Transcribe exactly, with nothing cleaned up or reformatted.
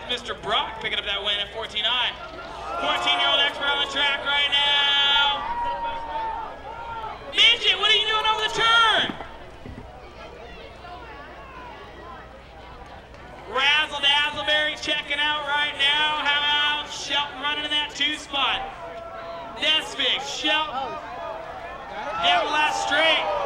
Mister Brock picking up that win at fourteen nine. fourteen-year-old expert on the track right now. Midget, what are you doing over the turn? Razzle Dazzleberry checking out right now. How about Shelton running in that two spot? Nesvig, Shelton. Down the last straight.